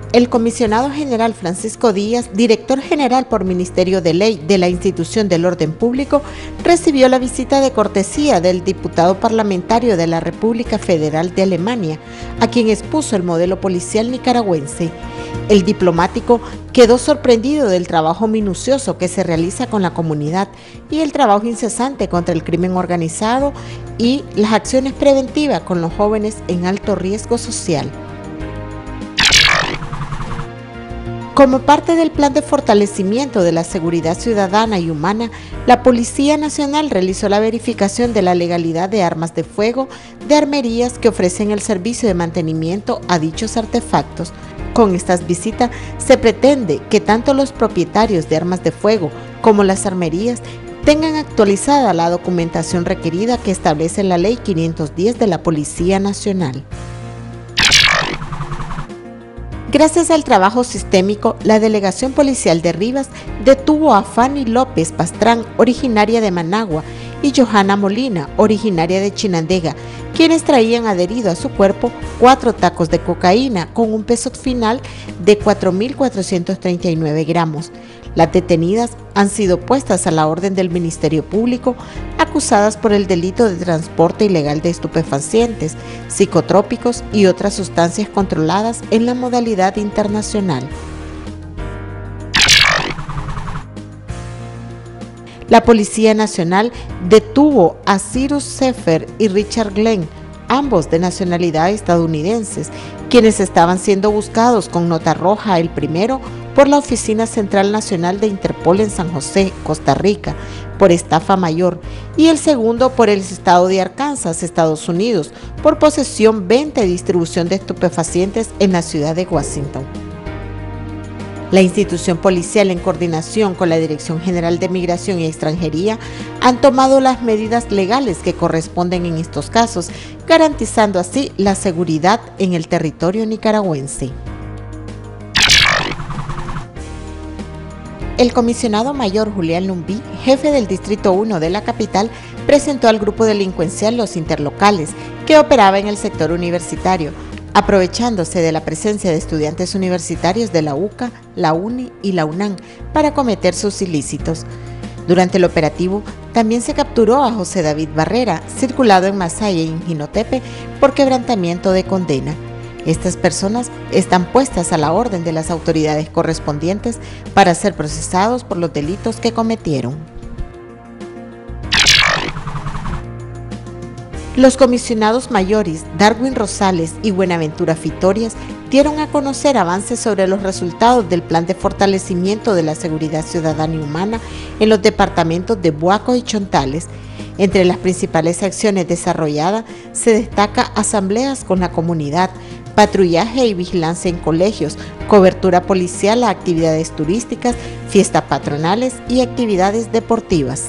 El comisionado general Francisco Díaz, director general por Ministerio de Ley de la Institución del Orden Público, recibió la visita de cortesía del diputado parlamentario de la República Federal de Alemania, a quien expuso el modelo policial nicaragüense. El diplomático quedó sorprendido del trabajo minucioso que se realiza con la comunidad y el trabajo incesante contra el crimen organizado y las acciones preventivas con los jóvenes en alto riesgo social. Como parte del plan de fortalecimiento de la seguridad ciudadana y humana, la Policía Nacional realizó la verificación de la legalidad de armas de fuego de armerías que ofrecen el servicio de mantenimiento a dichos artefactos. Con estas visitas se pretende que tanto los propietarios de armas de fuego como las armerías tengan actualizada la documentación requerida que establece la Ley 510 de la Policía Nacional. Gracias al trabajo sistémico, la Delegación Policial de Rivas detuvo a Fanny López Pastrán, originaria de Managua, y Johanna Molina, originaria de Chinandega, quienes traían adherido a su cuerpo 4 tacos de cocaína con un peso final de 4.439 gramos. Las detenidas han sido puestas a la orden del Ministerio Público, acusadas por el delito de transporte ilegal de estupefacientes, psicotrópicos y otras sustancias controladas en la modalidad internacional. La Policía Nacional detuvo a Cyrus Sefer y Richard Glenn, ambos de nacionalidad estadounidenses, quienes estaban siendo buscados con nota roja, el primero por la Oficina Central Nacional de Interpol en San José, Costa Rica, por estafa mayor, y el segundo por el estado de Arkansas, Estados Unidos, por posesión, venta y distribución de estupefacientes en la ciudad de Washington. La institución policial, en coordinación con la Dirección General de Migración y Extranjería, han tomado las medidas legales que corresponden en estos casos, garantizando así la seguridad en el territorio nicaragüense. El comisionado mayor Julián Lumbí, jefe del Distrito 1 de la capital, presentó al grupo delincuencial Los Interlocales, que operaba en el sector universitario, aprovechándose de la presencia de estudiantes universitarios de la UCA, la UNI y la UNAM para cometer sus ilícitos. Durante el operativo, también se capturó a José David Barrera, circulado en Masaya y en Jinotepe por quebrantamiento de condena. Estas personas están puestas a la orden de las autoridades correspondientes para ser procesados por los delitos que cometieron. Los comisionados mayores Darwin Rosales y Buenaventura Fitorias dieron a conocer avances sobre los resultados del plan de fortalecimiento de la seguridad ciudadana y humana en los departamentos de Buaco y Chontales. Entre las principales acciones desarrolladas se destaca asambleas con la comunidad, patrullaje y vigilancia en colegios, cobertura policial a actividades turísticas, fiestas patronales y actividades deportivas.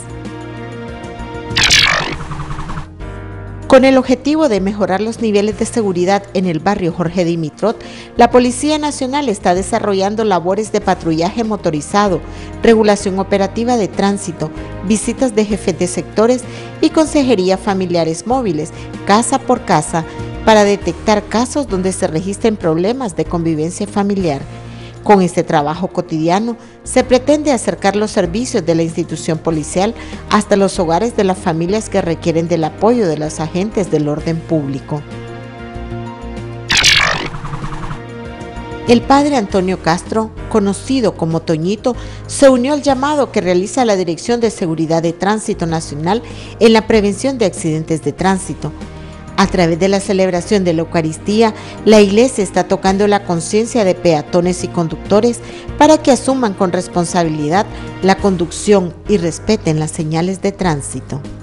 Con el objetivo de mejorar los niveles de seguridad en el barrio Jorge Dimitrot, la Policía Nacional está desarrollando labores de patrullaje motorizado, regulación operativa de tránsito, visitas de jefes de sectores y consejería familiares móviles, casa por casa, para detectar casos donde se registren problemas de convivencia familiar. Con este trabajo cotidiano, se pretende acercar los servicios de la institución policial hasta los hogares de las familias que requieren del apoyo de los agentes del orden público. El padre Antonio Castro, conocido como Toñito, se unió al llamado que realiza la Dirección de Seguridad de Tránsito Nacional en la prevención de accidentes de tránsito. A través de la celebración de la Eucaristía, la Iglesia está tocando la conciencia de peatones y conductores para que asuman con responsabilidad la conducción y respeten las señales de tránsito.